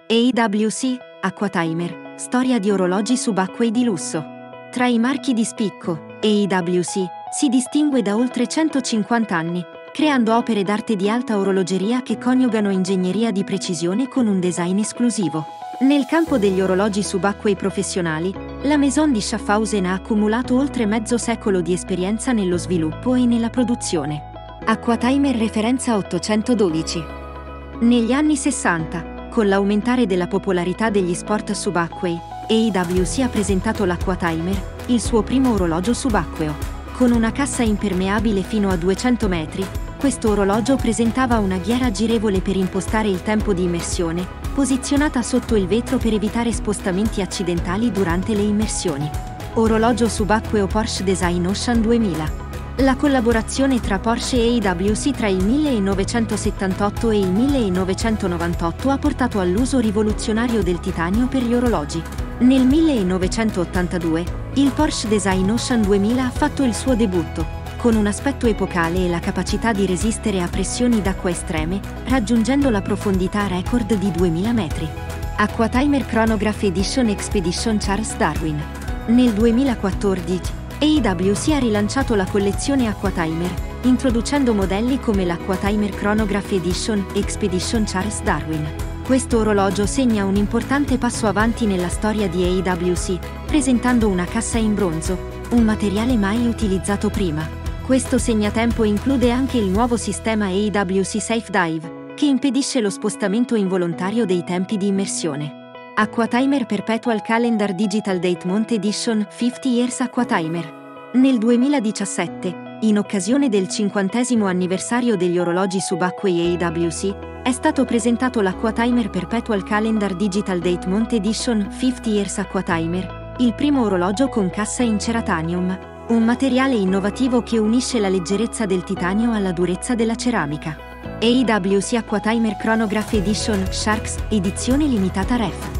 AWC, Aquatimer, storia di orologi subacquei di lusso. Tra i marchi di spicco, AWC si distingue da oltre 150 anni, creando opere d'arte di alta orologeria che coniugano ingegneria di precisione con un design esclusivo. Nel campo degli orologi subacquei professionali, la Maison di Schaffhausen ha accumulato oltre mezzo secolo di esperienza nello sviluppo e nella produzione. Aquatimer referenza 812. Negli anni 60, con l'aumentare della popolarità degli sport subacquei, AWC ha presentato l'Aquatimer, il suo primo orologio subacqueo. Con una cassa impermeabile fino a 200 metri, questo orologio presentava una ghiera girevole per impostare il tempo di immersione, posizionata sotto il vetro per evitare spostamenti accidentali durante le immersioni. Orologio subacqueo Porsche Design Ocean 2000. La collaborazione tra Porsche e AWC tra il 1978 e il 1998 ha portato all'uso rivoluzionario del titanio per gli orologi. Nel 1982, il Porsche Design Ocean 2000 ha fatto il suo debutto, con un aspetto epocale e la capacità di resistere a pressioni d'acqua estreme, raggiungendo la profondità record di 2000 metri. Aquatimer Chronograph Edition Expedition Charles Darwin. Nel 2014, AWC ha rilanciato la collezione Aquatimer, introducendo modelli come l'Aquatimer Chronograph Edition Expedition Charles Darwin. Questo orologio segna un importante passo avanti nella storia di AWC, presentando una cassa in bronzo, un materiale mai utilizzato prima. Questo segnatempo include anche il nuovo sistema AWC Safe Dive, che impedisce lo spostamento involontario dei tempi di immersione. Aquatimer Perpetual Calendar Digital Date Month Edition 50 Years Aquatimer. Nel 2017, in occasione del 50° anniversario degli orologi subacquei AWC, è stato presentato l'Aquatimer Perpetual Calendar Digital Date Month Edition 50 Years Aquatimer, il primo orologio con cassa in ceratanium, un materiale innovativo che unisce la leggerezza del titanio alla durezza della ceramica. AWC Aquatimer Chronograph Edition Sharks, edizione limitata Ref.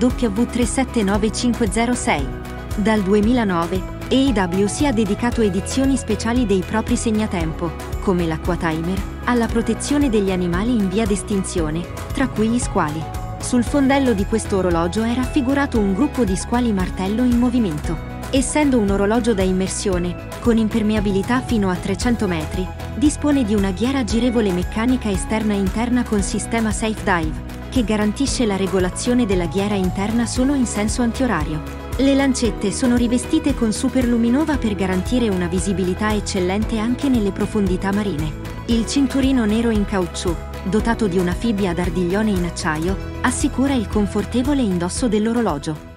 IW379506. Dal 2009, AWC ha dedicato edizioni speciali dei propri segnatempo, come l'Aquatimer, alla protezione degli animali in via d'estinzione, tra cui gli squali. Sul fondello di questo orologio è raffigurato un gruppo di squali martello in movimento. Essendo un orologio da immersione, con impermeabilità fino a 300 metri, dispone di una ghiera girevole meccanica esterna e interna con sistema Safe Dive, che garantisce la regolazione della ghiera interna solo in senso antiorario. Le lancette sono rivestite con superluminova per garantire una visibilità eccellente anche nelle profondità marine. Il cinturino nero in caucciù, dotato di una fibbia ad ardiglione in acciaio, assicura il confortevole indosso dell'orologio.